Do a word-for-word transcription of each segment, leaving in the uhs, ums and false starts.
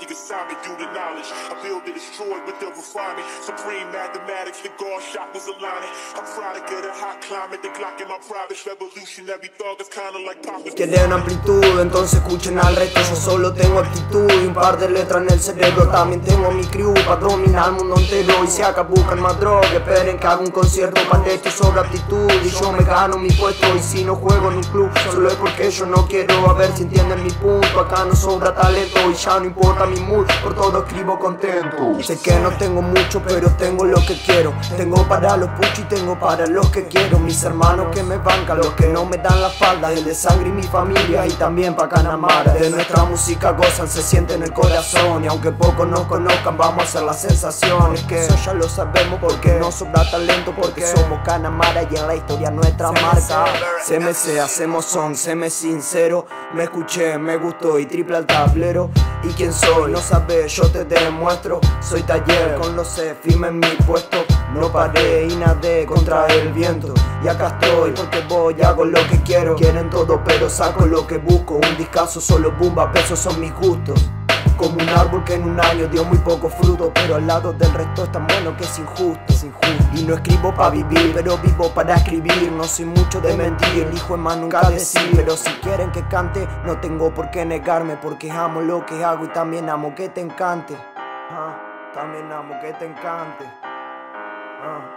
beside me due to knowledge. I build and destroyed with the refinement. Supreme mathematics, the God shot was aligning. I'm product of the hot climate, the Glock in my private revolution. Every thug is kinda like poppers. Quieren amplitud, entonces escuchen al resto. Yo solo tengo actitud y un par de letras en el cerebro. También tengo mi crew para dominar el mundo entero. Y si acá buscan más droga, esperen que haga un concierto para esto sobre aptitud. Y yo me gano mi puesto. Y si no juego en un club, solo es porque yo no quiero. A ver si entienden mi punto. Acá no sobra talento y ya no importa mi mood. Por todo escribo contento. Sé que no tengo mucho, pero tengo lo que quiero. Tengo para los puchos y tengo para los que quiero. Mis hermanos que me bancan, los que no me dan la falda. El de sangre y mi familia y también pa' Canamara. De nuestra música gozan, se siente en el corazón. Y aunque pocos nos conozcan, vamos a hacer las sensaciones. Que eso ya lo sabemos porque no sobra talento. Porque somos Canamara y en la historia nuestra marca. Se me sé, hacemos son, se me sincero. Me escuché, me gustó y triple al tablero. ¿Y quién soy? No sabes, yo te demuestro. Soy taller con los C, firme en mi puesto. No paré y nadé contra el viento. Y acá estoy porque voy, hago lo que quiero. Quieren todo pero saco lo que busco. Un discazo solo bumba, esos son mis gustos. Como un árbol que en un año dio muy poco fruto, pero al lado del resto es tan bueno que es injusto, es injusto. Y no escribo pa' vivir, pero vivo para escribir. No soy mucho de mentir, elijo en más nunca decir. Pero si quieren que cante, no tengo por qué negarme. Porque amo lo que hago y también amo que te encante. Ah, también amo que te encante. Ah.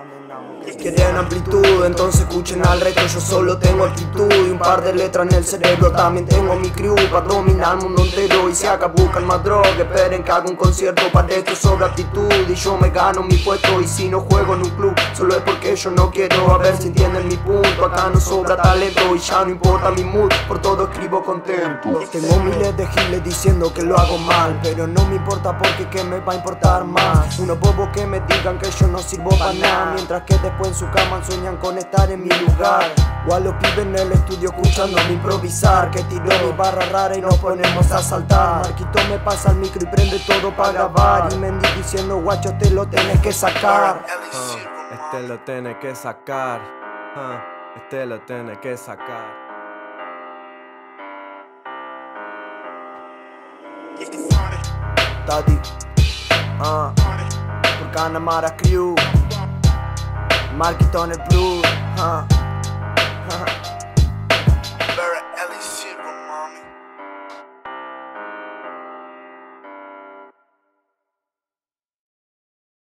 Quieren amplitud, entonces escuchen al resto. Yo solo tengo actitud y un par de letras en el cerebro. También tengo mi crew para dominar el mundo entero. Y si acá buscan más droga, esperen que haga un concierto para esto sobre actitud. Y yo me gano mi puesto. Y si no juego en un club, solo es porque yo no quiero. A ver si entienden mi punto. Acá no sobra talento y ya no importa mi mood. Por todo escribo contento. Tengo miles de giles diciendo que lo hago mal, pero no me importa porque que me va a importar más. Unos bobos que me digan que yo no sirvo para nada, mientras que después en su cama sueñan con estar en mi lugar. O a los pibes en el estudio escuchándome improvisar, que tiró mi barra rara y nos ponemos a saltar. Marquito me pasa el micro y prende todo para grabar. Y Mendy diciendo guacho te lo tenés que sacar. uh, Este lo tenés que sacar. uh, Este lo tenés que sacar. Daddy, ah, por Canamara Crew, Marquito en el Blue, ah.